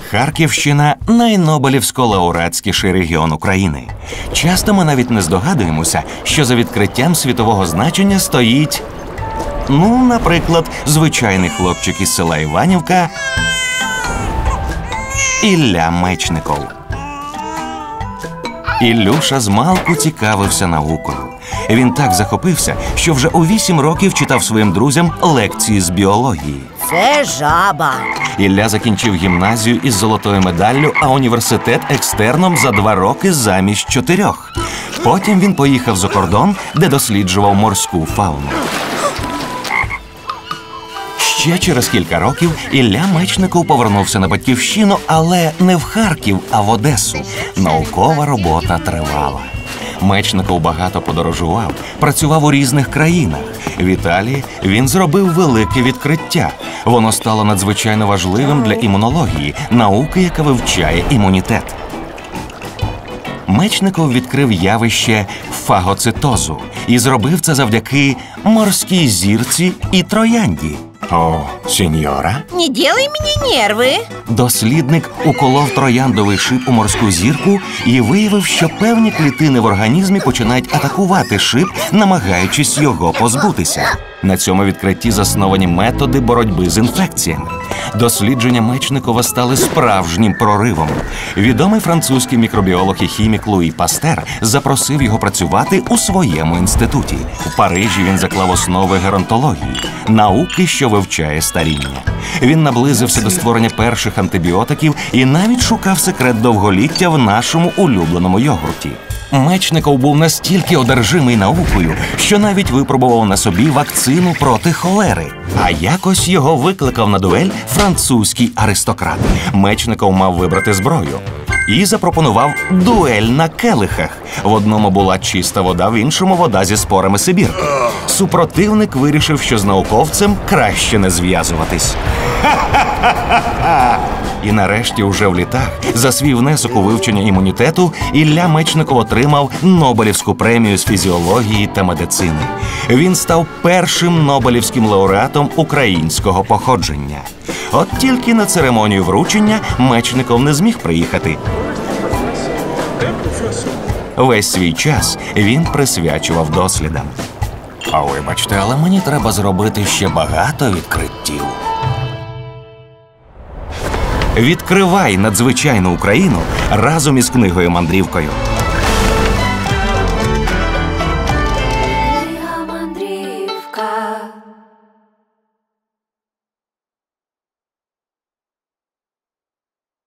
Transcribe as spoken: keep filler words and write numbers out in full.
Харківщина – найнобелівсько-лауреатськіший регіон України. Часто ми навіть не здогадуємося, що за відкриттям світового значення стоїть, ну, наприклад, звичайний хлопчик із села Іванівка Ілля Мечников. Іллюша змалку цікавився наукою. Він так захопився, що вже у вісім років читав своїм друзям лекції з біології. Це жаба. Ілля закінчив гімназію із золотою медаллю, а університет екстерном за два роки замість чотирьох. Потім він поїхав за кордон, де досліджував морську фауну. Ще через кілька років Ілля Мечников повернувся на батьківщину, але не в Харків, а в Одесу. Наукова робота тривала. Мечников багато подорожував, працював у різних країнах. В Італії він зробив велике відкриття. Воно стало надзвичайно важливим для імунології, науки, яка вивчає імунітет. Мечников відкрив явище фагоцитозу і зробив це завдяки морській зірці і троянді. О, сеньора? Не делай мені нерви. Дослідник уколов трояндовий шип у морську зірку і виявив, що певні клітини в організмі починають атакувати шип, намагаючись його позбутися. На цьому відкритті засновані методи боротьби з інфекціями. Дослідження Мечникова стали справжнім проривом. Відомий французький мікробіолог і хімік Луї Пастер запросив його працювати у своєму інституті. У Парижі він заклав основи геронтології – науки, що вивчає старіння. Він наблизився до створення перших антибіотиків і навіть шукав секрет довголіття в нашому улюбленому йогурті. Мечников був настільки одержимий наукою, що навіть випробував на собі вакцину проти холери. А якось його викликав на дуель французький аристократ. Мечников мав вибрати зброю і запропонував дуель на келихах. В одному була чиста вода, в іншому вода зі спорами сибірки. Супротивник вирішив, що з науковцем краще не зв'язуватись. І нарешті уже в літах за свій внесок у вивчення імунітету Ілля Мечников отримав Нобелівську премію з фізіології та медицини. Він став першим Нобелівським лауреатом українського походження. От тільки на церемонію вручення Мечников не зміг приїхати. Весь свій час він присвячував дослідам. А вибачте, але мені треба зробити ще багато відкриттів. Відкривай надзвичайну Україну разом із книгою-мандрівкою. Книга-мандрівка.